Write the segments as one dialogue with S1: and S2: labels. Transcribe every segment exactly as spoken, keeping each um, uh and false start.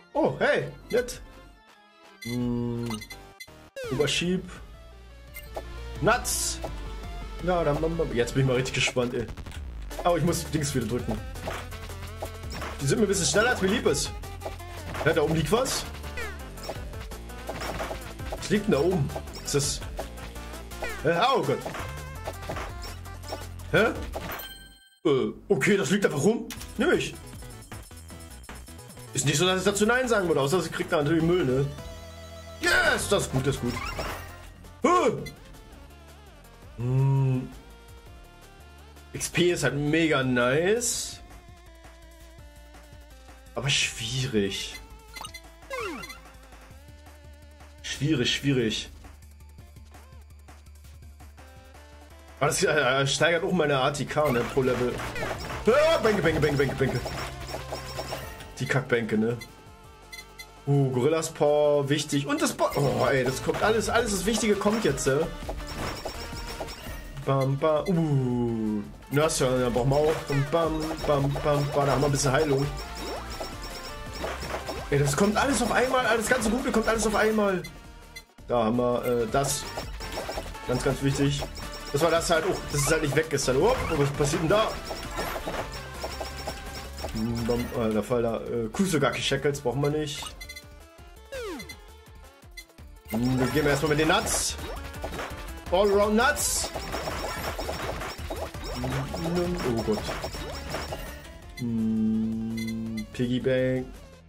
S1: Oh, hey, nett. Hm. Überschieb. Nuts. Na, dann, jetzt bin ich mal richtig gespannt, ey. Oh, ich muss Dings wieder drücken. Die sind mir ein bisschen schneller, als mir lieb ist. Ja, da oben liegt was. Was liegt denn da oben? Ist das... Hä? Oh Gott. Hä? Äh, okay, das liegt einfach rum. Nimm ich. Ist nicht so, dass ich dazu Nein sagen würde, außer sie kriegt da natürlich Müll, ne? Yes, das ist gut, das ist gut. Huh. Hm. X P ist halt mega nice. Aber schwierig. Schwierig, schwierig. Aber das äh, steigert auch meine A T K, ne, pro Level. Ah, Bänke, Bänke, Bänke, Bänke, Bänke. Die Kackbänke, ne? Uh, Gorillas Paw, wichtig. Und das Bo Oh, ey, das kommt alles, alles das Wichtige kommt jetzt, ne? Bam, bam, uh. Nurse, da brauchen wir auch. Bam, bam, bam, bam, da haben wir ein bisschen Heilung. Ey, das kommt alles auf einmal, das ganze Gute kommt alles auf einmal. Da haben wir äh, das. Ganz, ganz wichtig. Das war das halt auch, dass es halt nicht weg ist. Dann, oh, was passiert denn da? Bam, äh, der Fall da. Äh, Kusogaki Shackles brauchen wir nicht. Hm, dann gehen wir erstmal mit den Nuts. All-Around Nuts. Oh Gott. Hm, Piggy Bank.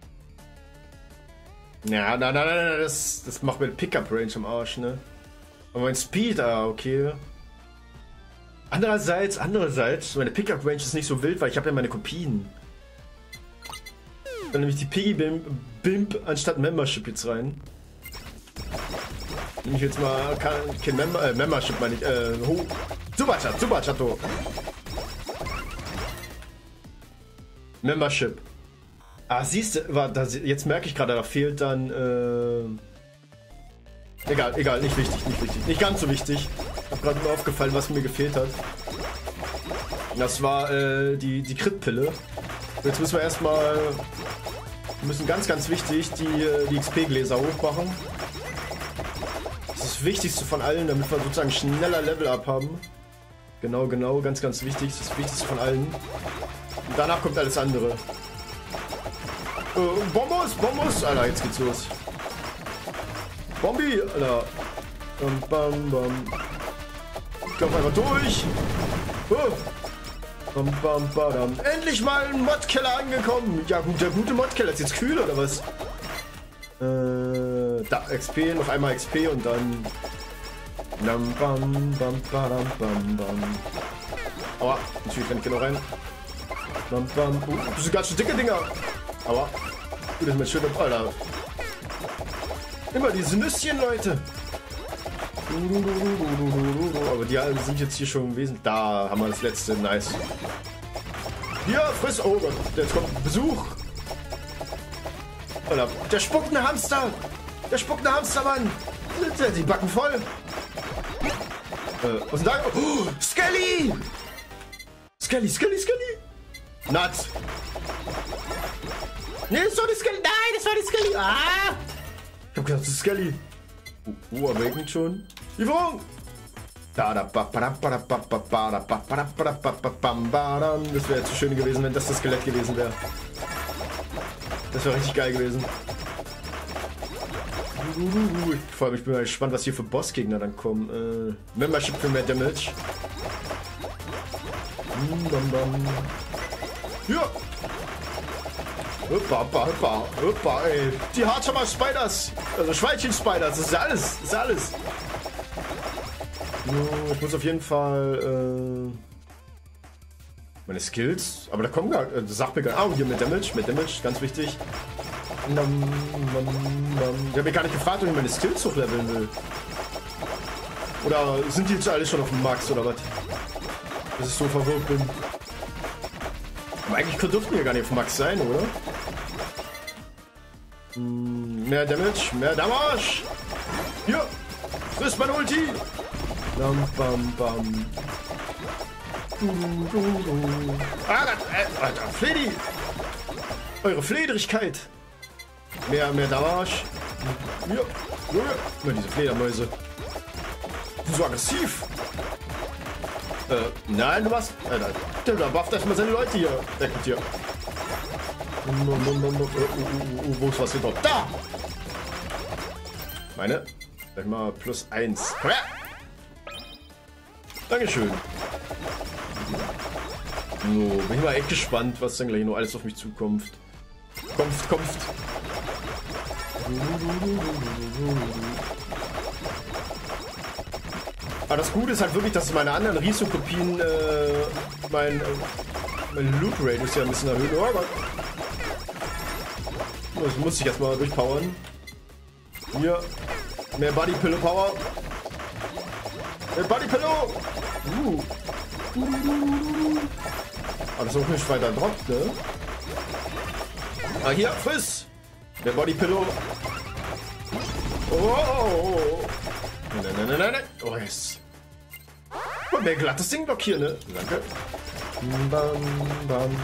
S1: Ja, nein, nein, nein, das, das macht mir Pickup Range am Arsch, ne? Aber mein Speed, ah, okay. Andererseits, andererseits, meine Pickup Range ist nicht so wild, weil ich habe ja meine Kopien. Dann nehme ich die Piggy Bimp, Bimp anstatt Membership jetzt rein. Nehme ich jetzt mal kein, kein Member, äh, Membership, meine ich. Äh, ho. Superchat, Superchato. Membership. Ah, siehst du, jetzt merke ich gerade, da fehlt dann. Äh, egal, egal, nicht wichtig, nicht wichtig. Nicht ganz so wichtig. Ich habe gerade mir aufgefallen, was mir gefehlt hat. Das war äh, die, die Crit-Pille. Jetzt müssen wir erstmal. Wir müssen ganz, ganz wichtig die, die X P-Gläser hochmachen. Das ist das Wichtigste von allen, damit wir sozusagen schneller Level-Up haben. Genau, genau, ganz, ganz wichtig. Das ist das Wichtigste von allen. Und danach kommt alles andere. Äh, Bombos, Bombos! Alter, jetzt geht's los. Bombi, Alter. Bam, bam, bam. Ich lauf einfach durch. Oh. Bam, bam, badam. Endlich mal ein Modkeller angekommen. Ja gut, der gute Modkeller ist jetzt kühl oder was? Äh, da, X P, noch einmal X P und dann... Bam, bam, bam, badam, bam, bam. Aua, natürlich kann ich genau rein. Bam, bam. Uh, das sind ganz schön dicke Dinger. Aua. Gut, das ist mein schöner... Alter. Immer diese Nüsschen, Leute. Aber die sind jetzt hier schon wesentlich. Da haben wir das letzte. Nice. Hier, friss. Oh Gott, jetzt kommt Besuch. Alter, der spuckende Hamster. Der spuckende Hamster, Mann. Die Backen voll. Äh, was ist denn da? Oh, Skelly. Skelly, Skelly, Skelly. Nuts. Nee, das war die Skelly. Nein, das war die Skelly. Ah. Ich hab gedacht, das ist Skelly. Oh, Awakened schon. Lieferung! Das wäre jetzt so schön gewesen, wenn das das Skelett gewesen wäre. Das wäre richtig geil gewesen. Vor allem, ich bin mal gespannt, was hier für Bossgegner dann kommen. Äh, Membership für mehr Damage. Ja! Hoppa, hoppa, hoppa, hoppa, ey. Die Hardhammer Spiders. Also Schweinchen Spiders. Das ist ja alles. Das ist ja alles. Ich muss auf jeden Fall äh, meine Skills. Aber da kommen gar äh, sagt mir gar. Oh, hier mit Damage. Mit Damage. Ganz wichtig. Ich habe mich gar nicht gefragt, ob ich meine Skills hochleveln will. Oder sind die jetzt alle schon auf dem Max oder was? Dass ich so verwirrt bin. Aber eigentlich dürften wir gar nicht auf Max sein, oder? Hm, mehr Damage, mehr Damage! Hier! Frisst mein Ulti! Bam, bam, bam. Du, du, du. Ah, äh, Alter, Fledi! Eure Flederigkeit! Mehr, mehr Damage. Ja, ja, ja. Diese Fledermäuse. So aggressiv. Äh, nein, du machst. Äh, nein. Der bufft erstmal seine Leute hier. Weg mit dir. Wo ist was gedroppt? Da! Meine. Sag mal plus eins. Komm her! Dankeschön. So, bin ich mal echt gespannt, was dann gleich noch alles auf mich zukommt. Kommt, kommt. Aber das Gute ist halt wirklich, dass meine anderen Riso-Kopien äh, mein, äh, mein Loot-Rate ja ein bisschen erhöht. Oh Gott. Das muss ich erstmal durchpowern. Hier. Mehr Body Pillow Power. Mehr Body Pillow. Uh. Aber das ist auch nicht weiter droppt, ne? Ah, hier, friss! Der Body Pillow. Oh, oh, oh. Nein, nein, nein, nein, nein. Oh, yes. Und mehr glattes Ding blockieren, ne? Danke. Bam, bam, bam,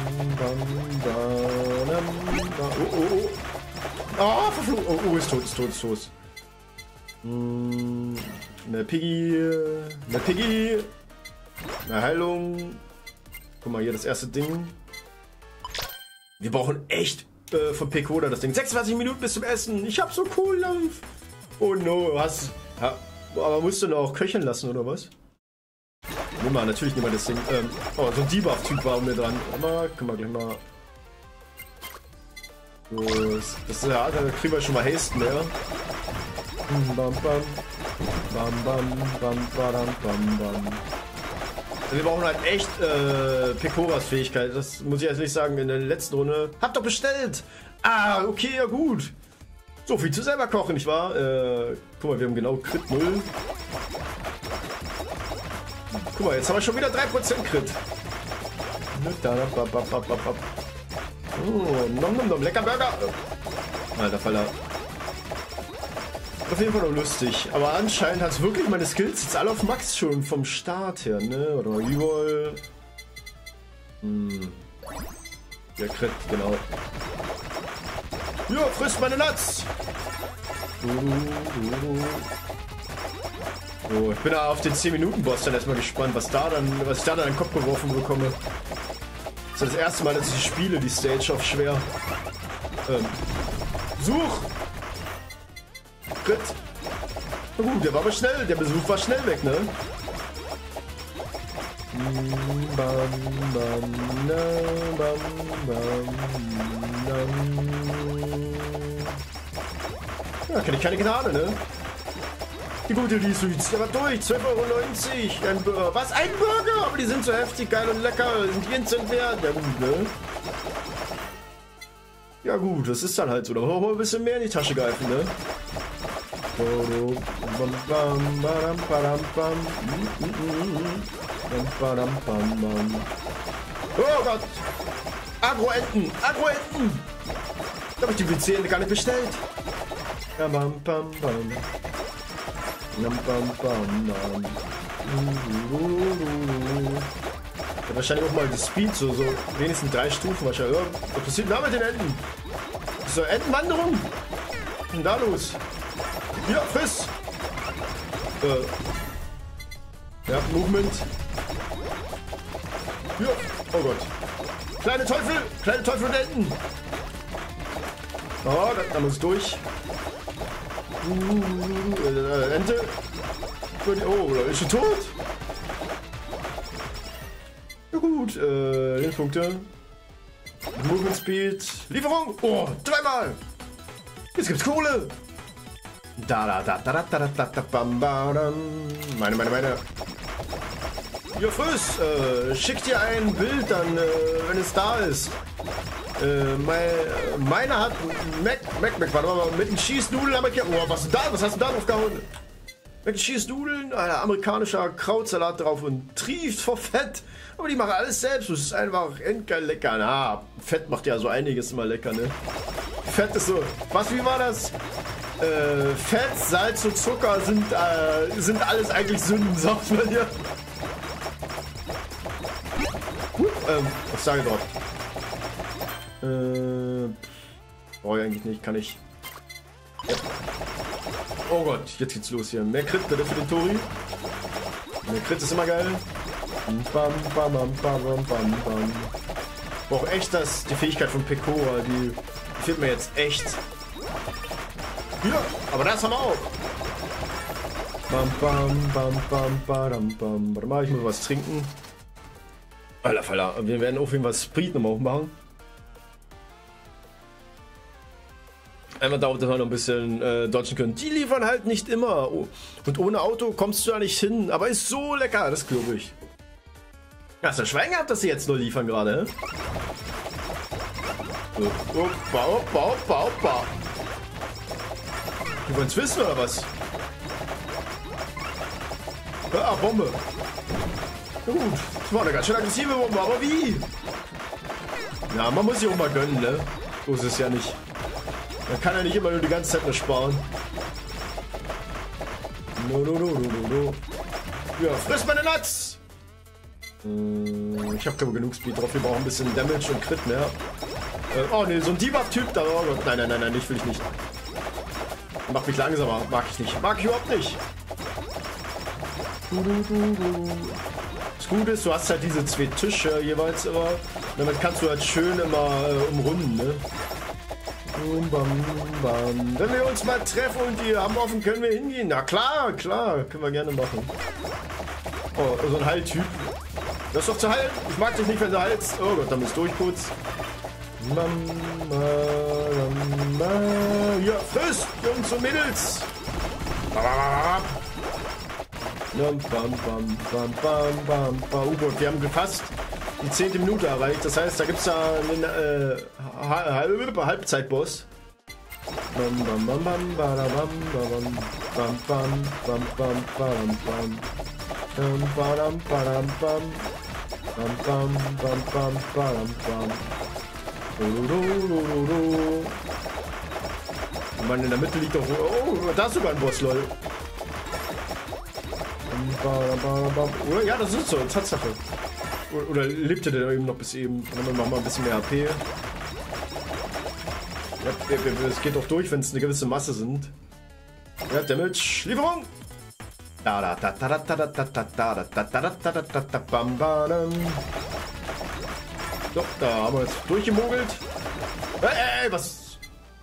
S1: bam, bam. Oh, oh, oh. Ah, verflucht. Oh, oh, ist tot, ist tot, ist tot. Hm, eine Piggy. Eine Piggy. Eine Heilung. Guck mal hier, das erste Ding. Wir brauchen echt äh, von Pekoda das Ding. sechsundzwanzig Minuten bis zum Essen. Ich hab so cool Lauf. Oh no, was? Ha, aber musst du noch auch köcheln lassen, oder was? Nimm mal, natürlich nimm mal das Ding. Ähm, oh, so ein Debuff-Typ war mir dran. Aber, guck mal, gleich mal. So, das, das ist ja, da kriegen wir schon mal Haste mehr. Bam, bam. Bam, bam, bam, bam, bam, bam. Wir brauchen halt echt äh, Pekoras Fähigkeit. Das muss ich jetzt nicht sagen in der letzten Runde. Hab doch bestellt! Ah, okay, ja gut. So viel zu selber kochen, nicht wahr? Äh, guck mal, wir haben genau Crit null. Guck mal, jetzt haben wir schon wieder drei Prozent Crit. Oh, nom nom nom, lecker Burger. Alter Faller. Auf jeden Fall noch lustig. Aber anscheinend hat es wirklich meine Skills jetzt alle auf Max schon vom Start her, ne? Oder mal Reroll. Hm. Der Crit, genau. Ja, frisst meine Nuts! So, ich bin da auf den zehn Minuten Boss dann erstmal gespannt, was da dann, was ich da dann in den Kopf geworfen bekomme. Das ist das erste Mal, dass ich spiele, die Stage auf schwer. Ähm. Such! Crit! Na gut, der war aber schnell, der Besuch war schnell weg, ne? Bam, bam, na, bam, bam, bam. Ja, kenne ich keine Gnade, ne? Die gute Riso, die zieht aber durch. zwölf Euro neunzig. Ein Burger. Was? Ein Burger? Aber die sind so heftig, geil und lecker. Sind die instant wert? Ja gut, ne? Ja gut, das ist dann halt so. Da wollen wir ein bisschen mehr in die Tasche greifen, ne? Oh Gott! Agro-Enten! Agro-Enten! Da habe ich die W C gar nicht bestellt. Ja, bam, bam, bam. Bam, bam, bam, bam. Ja, wahrscheinlich auch mal die Speed, so, so wenigstens drei Stufen wahrscheinlich. Ja, was passiert da mit den Enten? So, Entenwanderung? Was ist denn da los? Ja, friss! Äh. Ja, Movement. Ja, oh Gott. Kleine Teufel! Kleine Teufel und Enten! Oh, da, da muss durch. Uh, äh, Ente. Oh, da ist schon tot. Ja gut, äh, Hilfspunkte. Movement Speed. Lieferung! Oh, dreimal! Jetzt gibt's Kohle! Da da da da da da da da bam bam. Meine, meine, meine. Ja, friss! Äh, schick dir ein Bild dann, äh, wenn es da ist. Äh, mein, meiner hat Mac, Mac, Mac, warte mal, mit den Cheese-Nudeln amerikanisch. Oh, was ist da? Was hast du da drauf gehauen? Mac Cheese-Nudeln, ein amerikanischer Krautsalat drauf und trieft vor Fett. Aber die machen alles selbst. Das ist einfach endgeil lecker. Na, Fett macht ja so einiges immer lecker, ne? Fett ist so. Was, wie war das? Äh, Fett, Salz und Zucker sind, äh, sind alles eigentlich Sünden, sagt man ja. Gut, ähm, was sage ich drauf? Äh, brauche ich eigentlich nicht, kann ich. Ja. Oh Gott, jetzt geht's los hier. Mehr Crit bitte für den Tori. Mehr Crit ist immer geil. Bam, bam, bam, bam, bam, bam. Brauch echt das, die Fähigkeit von Pekora, die, die fehlt mir jetzt echt. Ja, aber das haben wir auch. Bam, bam, bam, bam, bam, bam. Warte mal, ich muss was trinken. Alter, Falter, wir werden auf jeden Fall Sprit nochmal aufmachen. Einmal dauert, dass wir noch ein bisschen äh, dodgen können. Die liefern halt nicht immer. Oh. Und ohne Auto kommst du da nicht hin. Aber ist so lecker, das glaube ich. Hast du Schwein gehabt, dass sie jetzt nur liefern gerade, hä? So. Opa, opa, opa, opa. Die wollen es wissen, oder was? Ah, Bombe. Na gut, das war eine ganz schön aggressive Bombe, aber wie? Ja, man muss sich auch mal gönnen, ne? So ist es ja nicht. Man kann ja nicht immer nur die ganze Zeit nur sparen. No, no, no, no, no, no. Ja, friss meine Nuts! Hm, ich habe glaube genug Speed drauf. Wir brauchen ein bisschen Damage und Crit mehr. Äh, oh ne, so ein Debuff-Typ da. Oh Gott, nein, nein, nein, nein, ich will ich nicht. Macht mich langsamer. Mag ich nicht. Mag ich überhaupt nicht. Du, du, du, du. Das Gute ist, du hast halt diese zwei Tische jeweils immer. Damit kannst du halt schön immer äh, umrunden, ne? Bam, bam. Wenn wir uns mal treffen und die haben offen, können wir hingehen. Na klar, klar, können wir gerne machen. Oh, so ein Heiltyp. Das ist doch zu heilen. Ich mag dich nicht, wenn du heilst. Oh Gott, dann bist du durch kurz. Ja, friss, Jungs und Mädels. Bam, bam, bam, bam, bam, bam, bam. Oh Gott, wir haben gefasst die zehnte Minute erreicht. Das heißt, da gibt es da einen äh, Halbzeitboss. Bam, bam, bam, bam, bam, bam, bam, bam, bam, bam, bam, bam. Bam, bam, bam, bam, bam, bam, bam, bam. Mann, in der Mitte liegt doch... Oh, da ist sogar ein Boss, lol. Oder? Ja, das ist so, Tatsache. Oder lebte der eben noch bis eben? Dann machen wir ein bisschen mehr H P. Ja, es geht doch durch, wenn es eine gewisse Masse sind. Ja, Damage, Lieferung! Da da da da da da da da da da da da da da bam bam. So, da haben wir jetzt durchgemogelt. Ey, ey, was?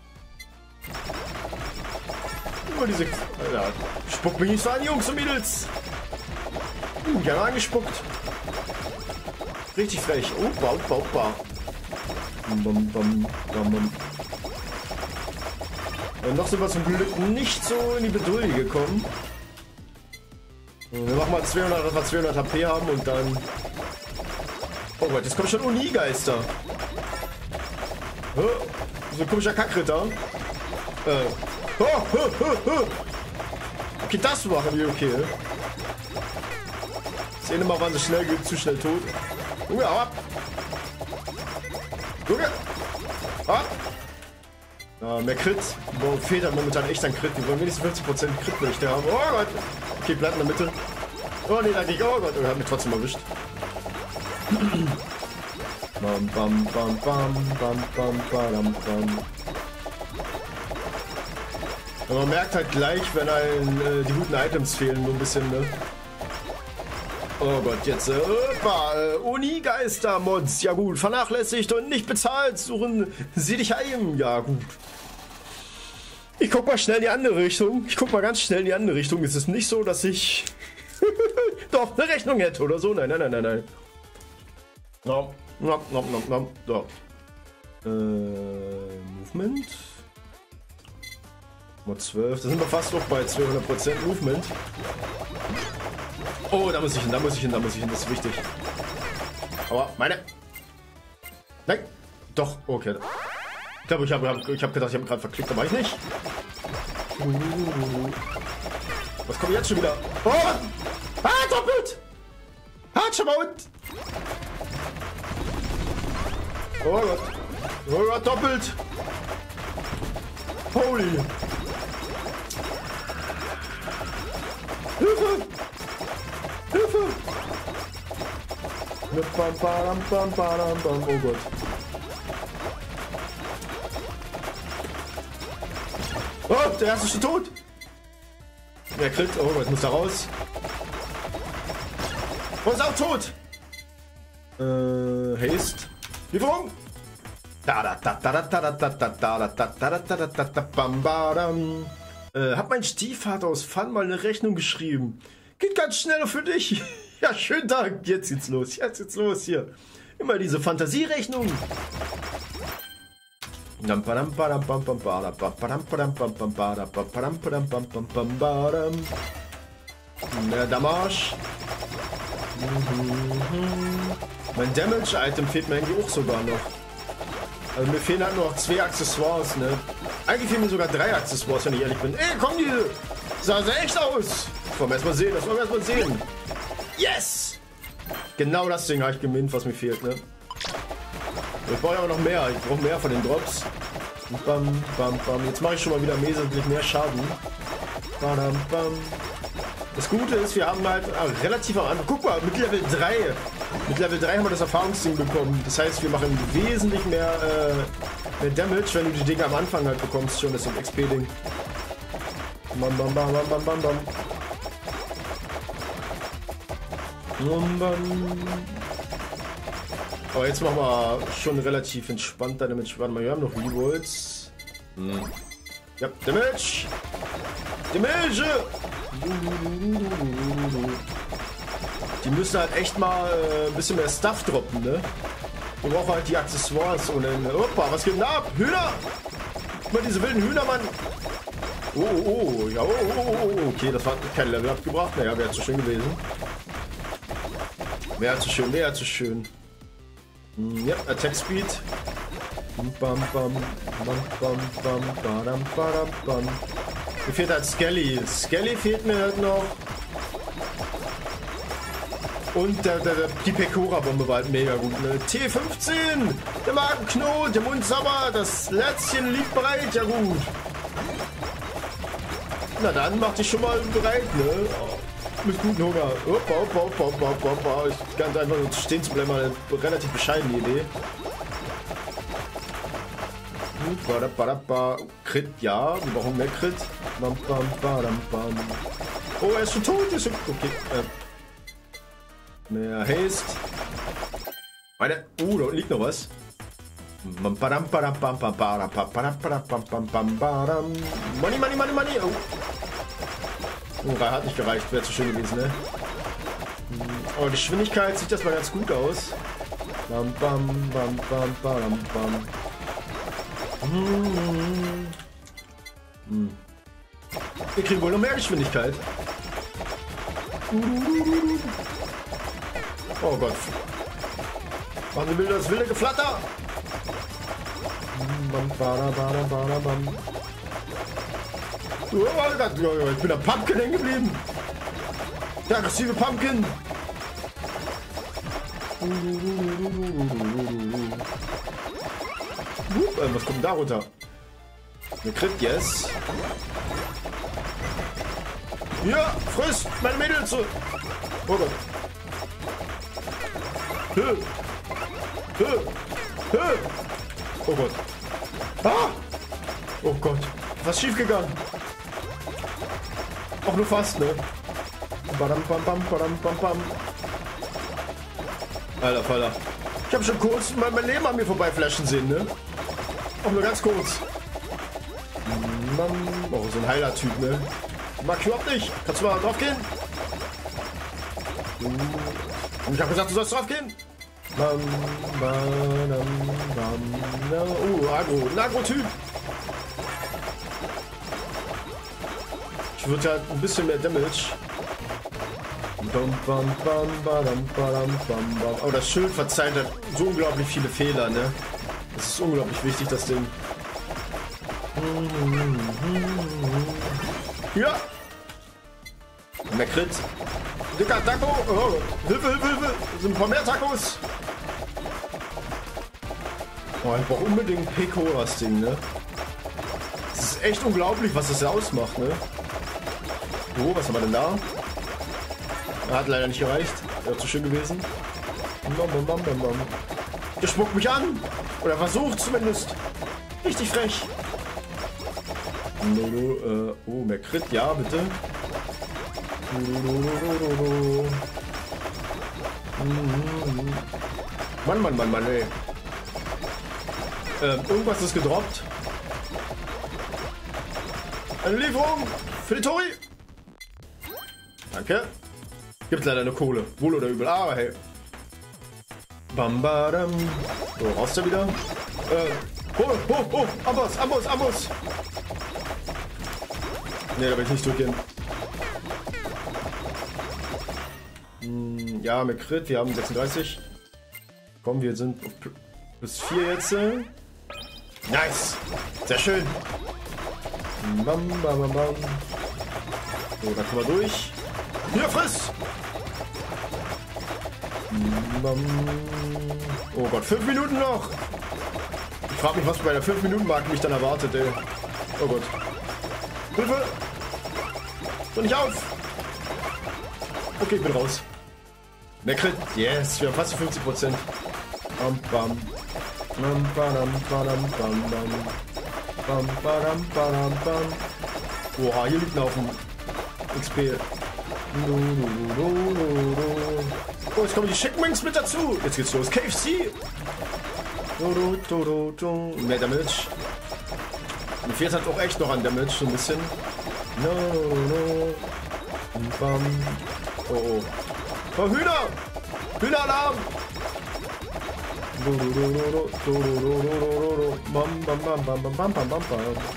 S1: Über diese... Alter, spuck mich nicht so an, Jungs und Mädels! Uh, gerne angespuckt. Richtig frech. Opa, opa, opa. Bam, bam, bam, bam. Und noch sind wir zum Glück nicht so in die Bedouille gekommen. Wir machen mal zweihundert, dass wir zweihundert H P haben und dann... Oh Gott, jetzt kommen schon Uni-Geister. Oh, so ein komischer Kackritter. Äh. Oh, oh, oh, oh. Okay, das machen wir okay. Das eine Mal waren sie schnell, zu schnell tot. Junge, hau ab! Junge! Ab! Ja, mehr Crit. Boah, fehlt halt momentan echt an Crit. Wir wollen wenigstens fünfzig Prozent Crit möchte haben. Oh Gott! Okay, bleibt in der Mitte. Oh ne, da ging. Oh Gott, er hat mich trotzdem erwischt. Bam, bam, bam, bam, bam, bam, bam, bam. Und man merkt halt gleich, wenn einem äh, die guten Items fehlen, so ein bisschen, ne? Oh Gott, jetzt, äh, opa, äh, Uni-Geister-Mods, ja gut, vernachlässigt und nicht bezahlt, suchen sie dich heim, ja gut. Ich guck mal schnell in die andere Richtung, ich guck mal ganz schnell in die andere Richtung, es ist nicht so, dass ich doch eine Rechnung hätte oder so, nein, nein, nein, nein, nein. No, no, no, no, no, so. Äh, Movement. Mod zwölf, da sind wir fast noch bei zweihundert Prozent Movement. Oh, da muss ich hin, da muss ich hin, da muss ich hin, das ist wichtig. Aber meine... Nein, doch, okay. Ich glaube, ich habe ich hab gedacht, ich habe gerade verklickt, aber ich nicht. Was kommt jetzt schon wieder? Oh! Ah, doppelt! Hartschamaut! Oh Gott. Oh Gott, doppelt! Holy! Hilfe! Hilfe! Bam, bam, bam, bam, bam. Oh Gott. Oh, der erste ist schon tot. Der Crit. Oh, jetzt muss er raus. Und ist auch tot. Äh, Haste. Lieferung. Äh, hab mein Stiefvater aus Fun mal eine Rechnung geschrieben. Geht ganz schneller für dich. Ja, schönen Tag. Jetzt geht's los. Jetzt geht's los hier. Immer diese Fantasierechnung. Der Damage. Mein Damage-Item fehlt mir eigentlich auch sogar noch. Also mir fehlen halt nur noch zwei Accessoires, ne? Eigentlich fehlen mir sogar drei Accessoires, wenn ich ehrlich bin. Ey, komm diese! Sah sehr echt aus! Das wollen wir erstmal sehen, das wollen wir erstmal sehen. Yes! Genau das Ding habe ich geminnt, was mir fehlt, ne? Ich brauche aber noch mehr. Ich brauche mehr von den Drops. Bam, bam, bam. Jetzt mache ich schon mal wieder wesentlich mehr Schaden. Bam, bam. Das Gute ist, wir haben halt ah, relativ am Anfang. Guck mal, mit Level drei. Mit Level drei haben wir das Erfahrungsding bekommen. Das heißt, wir machen wesentlich mehr, äh, mehr Damage, wenn du die Dinge am Anfang halt bekommst. Schon, das ist ein X P-Ding. Bam, bam, bam, bam, bam, bam, bam. Bam, bam. Aber jetzt machen wir schon relativ entspannt Damage. Warte mal, wir haben noch Rerolls. Hm. Ja, Damage! Damage! Die müssen halt echt mal äh, ein bisschen mehr Stuff droppen, ne? Wir brauchen halt die Accessoires ohne Ende. Opa, was geht denn ab? Hühner! Guck mal, diese wilden Hühner, Mann! Oh, oh, oh, ja, oh, oh, oh, okay, das hat kein Level abgebracht. Naja, wäre zu schön gewesen. Wäre zu schön, wäre zu schön. Ja, Attack Speed. Bam, bam, bam, bam, bam, badam, badam, bam. Mir fehlt halt Skelly. Skelly fehlt mir halt noch. Und der, der, der, die Pekora-Bombe war halt mega gut. Ne? T fünfzehn! Der Magenknot, der Mund sauer, das Lätzchen liegt bereit. Ja gut. Na dann, mach dich schon mal bereit, ne? Mit gutem Hunger. Hoppa, hoppa, hoppa, hoppa, hoppa. Ich kann einfach nur stehen zu bleiben, eine relativ bescheidene Idee. Crit, ja. Wir brauchen mehr Crit. Bam, bam, bam, bam. Oh, er ist schon tot. Ist schon... Okay. Äh. Mehr Haste. Meine... Uh, da liegt noch was. Money, money, money, money. Oh. Oh, hat nicht gereicht, wäre zu schön gewesen, ne? Aber die Geschwindigkeit sieht das mal ganz gut aus. Bam, bam, bam, bam, bam, bam. Hm. Hm. Wir kriegen wohl noch mehr Geschwindigkeit. Oh Gott. Machen wir das wilde Geflatter. Bam, bam, bam, bam, bam. Oh, Gott, ich bin der Pumpkin hängen geblieben. Der aggressive Pumpkin. Uh, was kommt da runter? Eine Crit, yes. Ja, frisst meine Mädels. Oh Gott. Hö. Hö. Hö. Oh Gott. Ah! Oh Gott. Was ist schief gegangen? Auch nur fast, ne? Badam, bam, bam, badam, bam, bam. Alter, Falter. Ich habe schon kurz mein, mein Leben an mir vorbeiflashen sehen, ne? Auch nur ganz kurz. Oh, so ein Heiler-Typ, ne? Mag ich überhaupt nicht. Kannst du mal drauf gehen? Und ich habe gesagt, du sollst drauf gehen. Bam, badam, bam, oh, Agro. Ein Agro-Typ. Ich würde halt ein bisschen mehr Damage. Bam, bam, bam, badam, badam, bam, bam. Aber das Schild verzeiht halt so unglaublich viele Fehler, ne? Das ist unglaublich wichtig, das Ding. Ja! Mehr Crit. Dicker Taco! Oh, Hilfe, Hilfe, Hilfe! Es sind ein paar mehr Tacos! Oh, ich brauche unbedingt Pekoras Ding, ne? Das ist echt unglaublich, was das ausmacht, ne? Oh, was haben wir denn da? Hat leider nicht gereicht. Wäre zu schön gewesen. Bam, bam, bam, bam, bam. Der spuckt mich an! Oder versucht zumindest. Richtig frech. Äh, oh, mehr Crit, ja, bitte. Mann, Mann, Mann, Mann, ey. Ähm, irgendwas ist gedroppt. Eine Lieferung für die Tori. Danke. Gibt leider eine Kohle. Wohl oder übel. Aber hey. Bam, badam. So, raus da wieder. Äh, oh, oh, oh. Amboss, Amboss, Amboss. Ne, da will ich nicht durchgehen. Hm, ja, mit Crit. Wir haben sechsunddreißig. Komm, wir sind plus vier jetzt. Nice. Sehr schön. Bam, bam, bam, bam. So, da kommen wir durch. Hier, friss! Bam. Oh Gott, fünf Minuten noch! Ich frage mich, was bei der fünf Minuten Marke mich dann erwartet, ey. Oh Gott. Hilfe! Hör nicht auf! Okay, ich bin raus. Mehr Crit. Yes, wir haben fast fünfzig Prozent. Bam, bam. Bam, bam, bam, bam, bam. Bam, bam, bam, bam. Oha, hier liegt ein Haufen X P. Oh, jetzt kommen die Chicken Wings mit dazu. Jetzt geht's los. K F C. Mehr Damage. Mir fehlt halt auch echt noch an Damage, so ein bisschen. No, no. Bam. Oh, oh. Oh, Hühner! Hühneralarm! Bam, bam, bam, bam, bam, bam, bam, bam.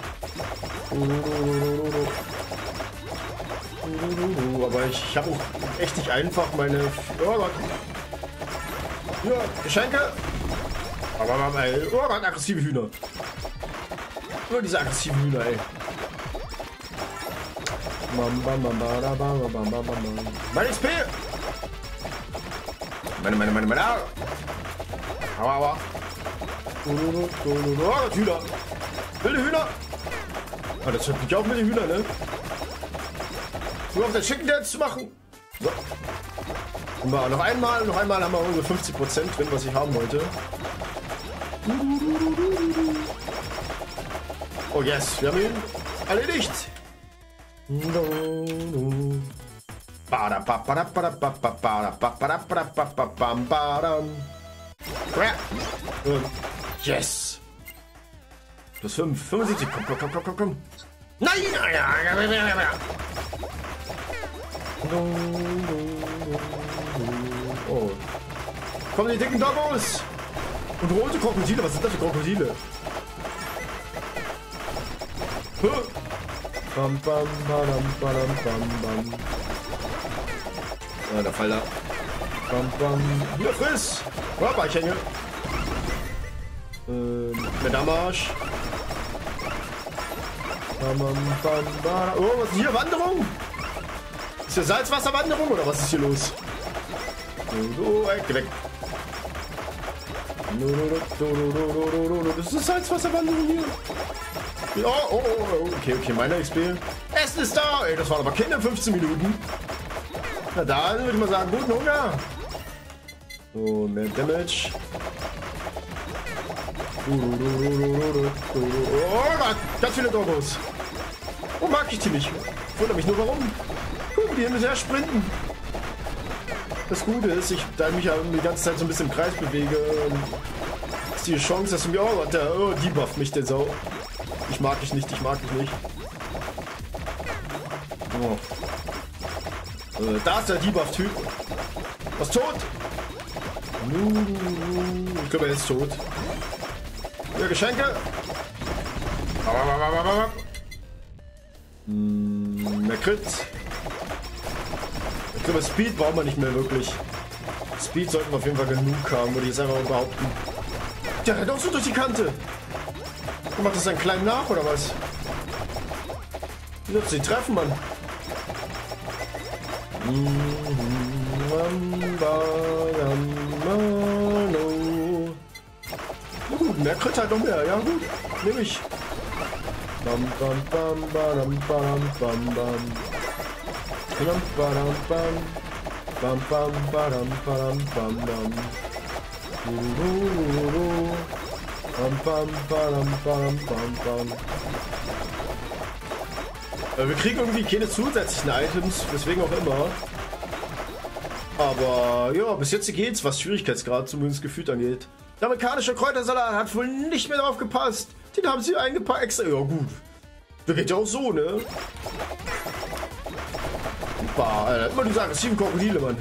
S1: Aber ich, ich habe auch echt nicht einfach meine... Oh Gott. Ja, Geschenke. Aber, ey. Oh Gott, aggressive Hühner. Nur diese aggressiven Hühner, ey. Bam, bam, bam, bam, bam, bam, bam, bam. Mein X P! Meine, meine, meine, meine. Aua, aua. Oh Gott, Hühner. Wilde Hühner. Ah, das hört mich auch mit den Hühnern, ne? Nur auf den Chicken Dance zu machen. So. Und noch einmal, noch einmal haben wir unsere fünfzig Prozent drin, was ich haben wollte. Oh yes, wir haben ihn erledigt. Yes. Plus fünf, fünfundsiebzig. Komm, komm, komm, komm, komm. Nein! Oh. Kommen die dicken Doggos! Und rote Krokodile, was sind das für Krokodile? Bam, bam, bam, bam, bam, bam. Ah, der Fall da. Bam, bam. Hier, friss! Hoppa, ich hänge. Ähm, mit Damage. Bam, bam, bam, bam. Oh, was ist hier? Wanderung? Ist hier Salzwasserwanderung oder was ist hier los? Oh, geh weg. Das ist Salzwasserwanderung hier. Oh, oh, oh, okay, okay, meine X P. Essen ist da! Ey, das waren aber keine fünfzehn Minuten. Na dann würde ich mal sagen, guten Hunger. So, mehr Damage. Oh Gott, ganz viele Doggos. Oh, mag ich die nicht. Ich wundere mich nur, warum. Guck, die hin und her sprinten. Das Gute ist, ich, da ich mich ja die ganze Zeit so ein bisschen im Kreis bewege, ist die Chance, dass du mir... Oh Gott, der oh, debufft mich, der Sau. Ich mag dich nicht, ich mag dich nicht. Oh. Äh, da ist der Debuff-Typ. Was tot? Ich glaube, er ist tot. Ja, Geschenke. Hm, mehr Crit. Ich glaube, Speed braucht man nicht mehr wirklich. Speed sollten wir auf jeden Fall genug haben, würde ich jetzt einfach mal behaupten. Der rennt auch so durch die Kante. Du machst das einen kleinen nach, oder was? Wie sollst du ihn treffen, Mann? Na gut, mehr Crit halt noch mehr. Ja gut, nehme ich. Bam, bam, bam, bam, bam, bam, bam. Bam, bam, bam. Bam, bam, bam, bam, bam, bam. Bam, bam, bam, bam, bam, bam. Wir kriegen irgendwie keine zusätzlichen Items, weswegen auch immer. Aber ja, bis jetzt geht's, was Schwierigkeitsgrad zumindest gefühlt angeht. Der amerikanische Kräutersalat hat wohl nicht mehr drauf gepasst. Den haben sie eingepackt extra. Ja gut. Das geht ja auch so, ne? Bah, Alter. Immer du sagst, sieben Krokodile, Mann.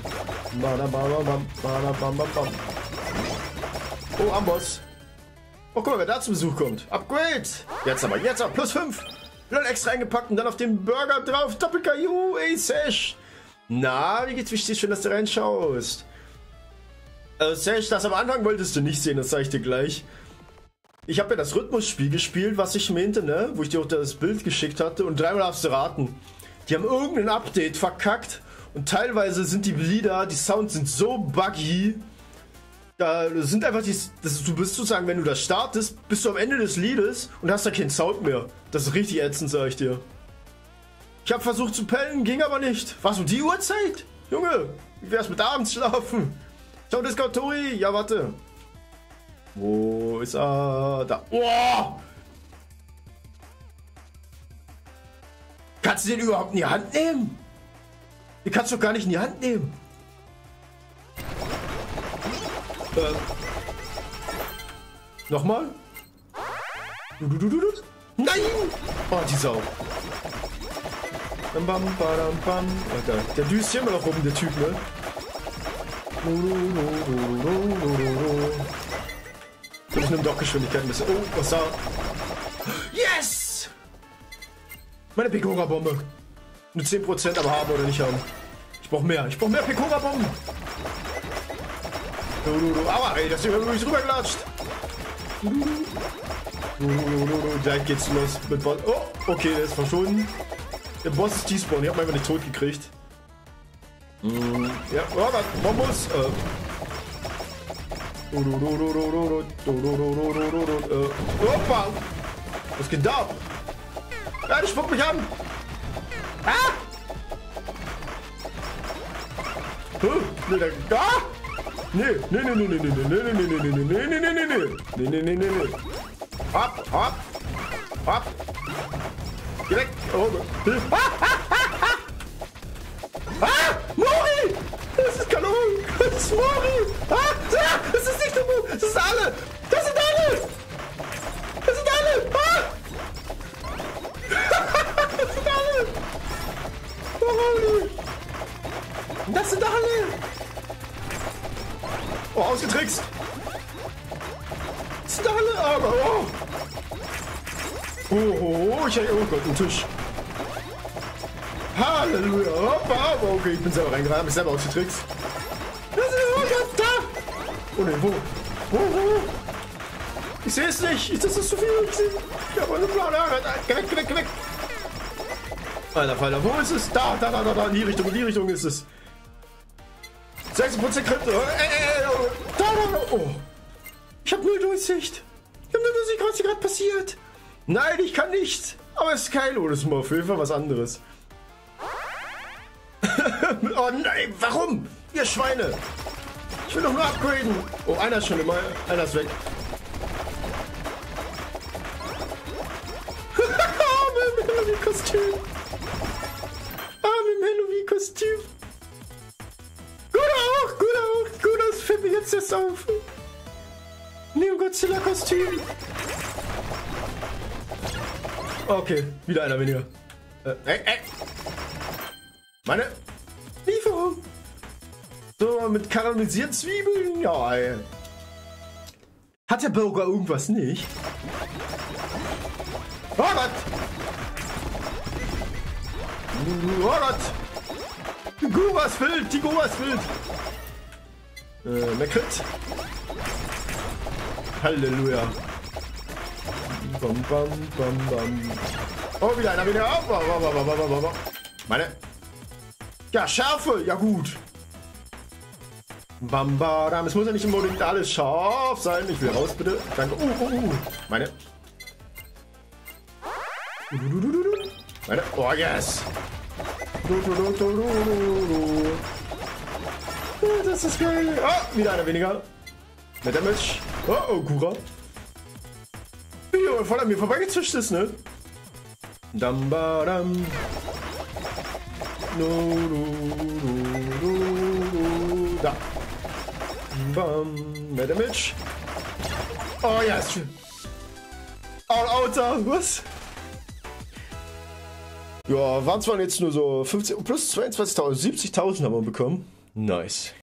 S1: Oh, Amboss. Oh, guck mal, wer da zu Besuch kommt. Upgrade. Jetzt aber, jetzt aber. Plus fünf. Lol extra eingepackt und dann auf den Burger drauf. Doppel-K U, ey, Sesh. Na, wie geht's? Wichtig, schön, dass du reinschaust. Äh, Sesh, das am Anfang wolltest du nicht sehen, das sag ich dir gleich. Ich habe ja das Rhythmusspiel gespielt, was ich meinte, ne? Wo ich dir auch das Bild geschickt hatte. Und dreimal darfst du raten. Die haben irgendein Update verkackt. Und teilweise sind die Lieder, die Sounds sind so buggy. Da sind einfach die. Das, du bist sozusagen, wenn du das startest, bist du am Ende des Liedes und hast da keinen Sound mehr. Das ist richtig ätzend, sag ich dir. Ich habe versucht zu pennen, ging aber nicht. Was um die Uhrzeit? Junge, wie wär's mit abends schlafen? Ciao, Discord Tori. Ja, warte. Wo ist er? Da. Oh! Kannst du den überhaupt in die Hand nehmen? Den kannst du doch gar nicht in die Hand nehmen. Äh. Nochmal? Du, du, du, du, du. Nein! Oh, die Sau. Bam, bam, bam, bam. Alter, der düst hier immer noch rum, der Typ, ne? Ich nehme doch Geschwindigkeit ein bisschen. Oh, was da? Yes! Meine Pekora-Bombe. Nur zehn Prozent aber haben oder nicht haben. Ich brauche mehr. Ich brauche mehr Pekora-Bomben. Aua, ey, das Ding hat übrigens rübergelatscht. Gleich geht's los mit Boss. Oh, okay, der ist verschwunden. Der Boss ist T-Spawn. Ich hab ihn einfach nicht tot gekriegt. Ja, oh, was? Bombus. Äh. Opa! Was geht da ab? Ja, die spuckt mich an! Ah! Huh? Nee, der, ah! Nee, nee, nee, nee, nee, nee, nee, nee, nee, nee, nee, nee, nee, nee, nee, nee, nee, nee, nee, nee. Hopp, hopp, hopp. Geh weg. Oh, ah, ah, ah, ah. Ah, Mori! Das ist Kanon! Das ist Mori! Ah, ah, das ist nicht der Mori! Das sind alle! Das sind alle! Das sind alle! Ah! Das sind alle! Mori! Das sind alle! Oh, ausgetrickst! Das sind alle! Aber, oh! Oh, oh, oh, ich, oh Gott, ein Tisch! Halleluja! Hoppa! Okay, ich bin selber reingerannt, hab mich selber ausgetrickst. Das ist, oh Gott, da! Oh ne, wo? Wo, wo? Ich sehe es nicht! Das ist zu viel! Ich sehe. Ich habe eine blaue Haare! Geh weg, geh weg, geh weg! Alter Falter, wo ist es? Da, da, da, da, da, in die Richtung, in die Richtung ist es. sechzig Prozent Crit. Äh, äh, äh, da, da, da. Oh. Ich habe null Durchsicht. Ich habe null Durchsicht, was hier gerade passiert. Nein, ich kann nicht. Aber es ist Kylo, das ist mal auf jeden Fall was anderes. Oh nein, warum? Ihr Schweine. Ich will doch nur upgraden. Oh, einer ist schon immer. Einer ist weg. Ah, mit dem Halloween-Kostüm. Ah, mit dem Halloween-Kostüm. Gut auch, gut auch, gut, das fällt mir jetzt erst auf. Neo-Godzilla-Kostüm. Okay, wieder einer weniger. Äh, äh, äh. Meine Lieferung. So, mit karamellisierten Zwiebeln. Ja, ey. Hat der Burger irgendwas nicht? Oh Gott! Oh Gott! Die Guras wild! Die Guras wild! Äh, Meckrit. Halleluja. Bam, bam, bam, bam. Oh, wieder einer, wieder. Oh, oh, oh, oh, oh, oh, oh. Meine. Ja, Schärfe. Ja, gut. Bam, bam. Es muss ja nicht unbedingt alles scharf sein. Ich will raus, bitte. Danke. Uh, uh, uh. Meine. Meine. Oh, yes. Das ist geil. Oh, wieder einer weniger. Mit Damage. Oh, oh, Kura. Wie voll an mir vorbeigezischt ist, ne? Dam, ba, dam. No, no, no, no, no. Da. Bam. Mehr Damage. Oh ja, ist schön. All outer, was? Ja, waren zwar jetzt nur so fünfzehn plus zweiundzwanzigtausend, siebzigtausend haben wir bekommen. Nice.